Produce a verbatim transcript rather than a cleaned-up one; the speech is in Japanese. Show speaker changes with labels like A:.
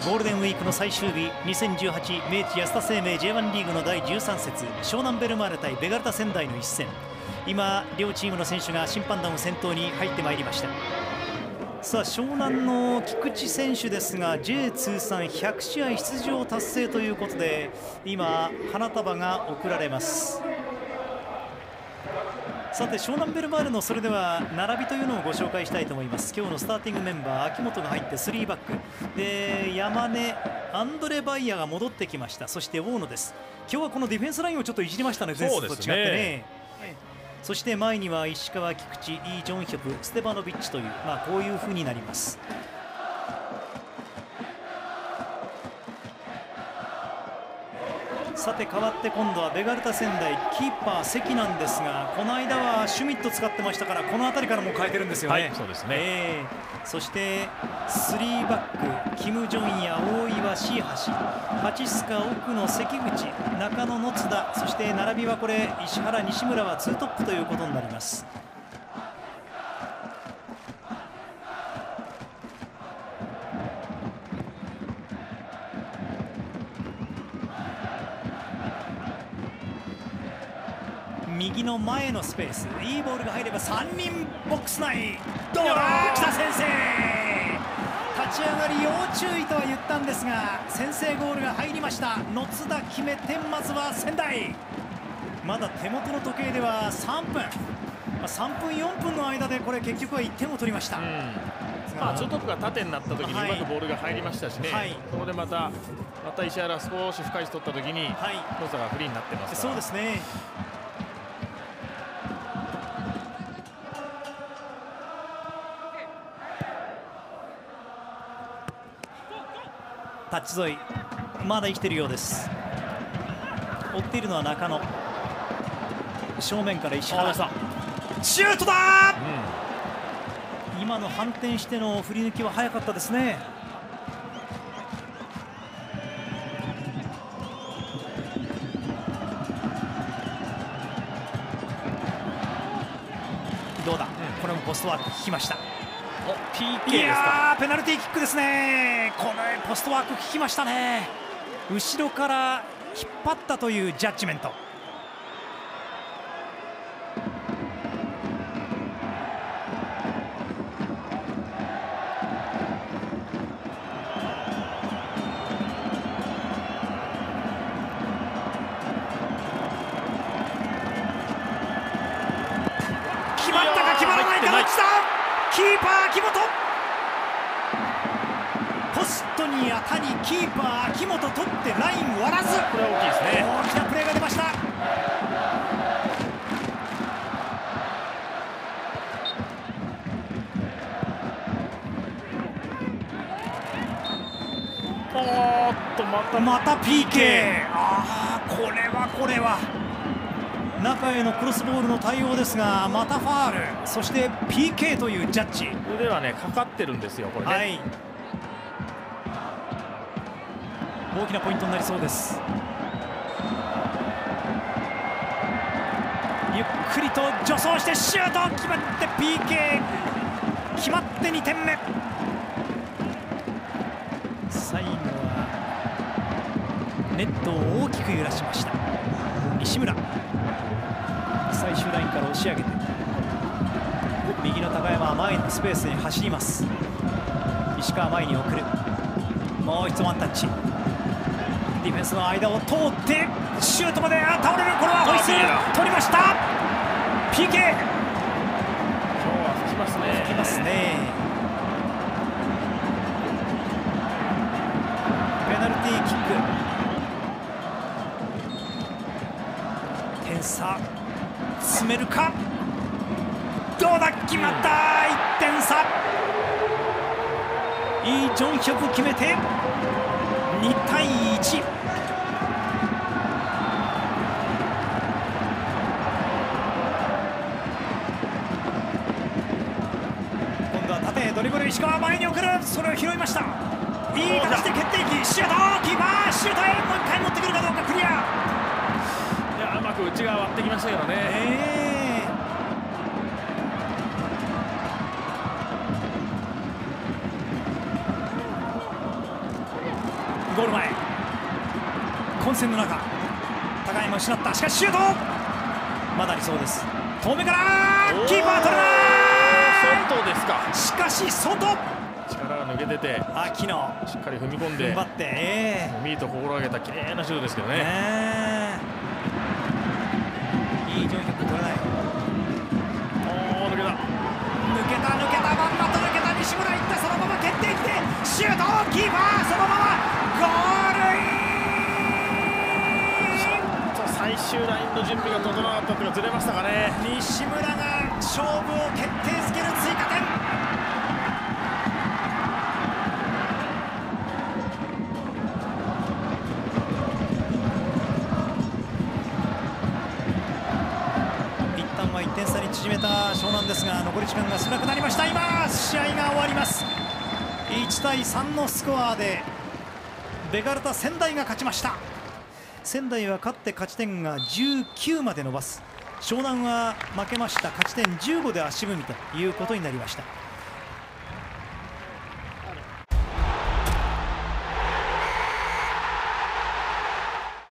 A: ゴールデンウィークの最終日、にせんじゅうはち明治安田生命 ジェイワン リーグのだいじゅうさん節、湘南ベルマーレ対ベガルタ仙台の一戦。今両チームの選手が審判団を先頭に入ってまいりました。さあ湘南の菊池選手ですが ジェイ 通算ひゃく試合出場達成ということで、今花束が贈られます。さて湘南ベルマーレのそれでは並びというのをご紹介したいと思います。今日のスターティングメンバー、秋元が入ってスリーバックで、山根、アンドレ・バイヤが戻ってきました。そして大野です。今日はこのディフェンスラインをちょっといじりましたね、前節と違ってね。そして前には石川、菊池、イ・ジョンヒョク、ステバノビッチという、まあ、こういうふうになります。さて代わって今度はベガルタ仙台、キーパー関なんですが、この間はシュミット使ってましたから、この辺りからもう変えてるんですよね。
B: はい、そうですね、
A: えー、そしてスリーバック、キム・ジョンや大岩、シーハシ、ハチスカ、奥野、関口、中野、野津田、そして並びはこれ石原、西村はツートップということになります。右の前のスペース、いいボールが入ればさんにんボックス内、どうだ北先生、立ち上がり要注意とは言ったんですが先制ゴールが入りました。野津田決めて、まずは仙台、まだ手元の時計ではさんぷん、さんぷんよんぷんの間でこれ結局はいってんを取りました。
B: まあ、ツートップが縦になった時にうまくボールが入りましたしね、はい、そこでまたまた石原少し深い位置取った時に野津田がフリーになってますから。
A: そうですね。タッチ沿いまだ生きているようです。追っているのは中野、正面から石原さん、シュートだ、うん、今の反転しての振り抜きは早かったですね。どうだ、うん、これもポストワーク効きました。
B: ピーケー ですか。
A: ペナルティーキックですね。このポストワーク効きましたね。後ろから引っ張ったというジャッジメント。決まったか決まらないか、どっちだ。キーパー秋元、ポストに当たりキーパー秋元取ってライン割らず、
B: これは大きいですね。
A: 大きなプレーが出ました。
B: おーっとまた
A: また ピーケー、 ああこれはこれは中へのクロスボールの対応ですが、またファール、そして ピーケー というジャッジ。
B: 腕はねかかってるんですよこれね、はい、
A: 大きなポイントになりそうです。ゆっくりと助走してシュート決まって ピーケー 決まってにてんめ。最後はネットを大きく揺らしました西村。最終ラインから押し上げて右の高山は前のスペースに走ります。石川前に送る、もう一つワンタッチ、ディフェンスの間を通ってシュートまで、あ倒れる、これはホイッスル取りました。 ピーケー、 今日
B: は吹きますね。
A: 吹きますね。ペナルティーキック、点差詰めるか、どうだ決まった、いってん差。イ・ジョンヒョク決めてにたいいち。今度は縦ドリブル、石川前に送る、それを拾いました。いい形で蹴っていきシュート、キーパーシュートへ、もう一回持ってくるかどうか、クリア。
B: いやうまく内側割ってきましたけどね、えー
A: 線の中、高山失った。しかしシュートまだありそうです。遠目からキーパー取れない。
B: 外ですか。
A: しかし外、
B: 力が抜けてて
A: 秋野
B: しっかり踏み込んで
A: 踏ん張って、え
B: ー、ミート心がけた綺麗なシュートですけどね。
A: ねいいジョイ曲取れない。
B: おお、抜けた
A: 抜けた抜けた、まんまと抜けた。西村いった、そのまま決定機でシュート、キーパーそのままゴールイン。
B: 最終ラインの準備が整わなかったというかずれましたかね。
A: 西村が勝負を決定づける追加点。一旦はいってん差に縮めた湘南ですが、残り時間が少なくなりました。今試合が終わります。いちたいさんのスコアでベガルタ仙台が勝ちました。仙台は勝って勝ち点がじゅうきゅうまで伸ばす。湘南は負けました。勝ち点じゅうごで足踏みということになりました。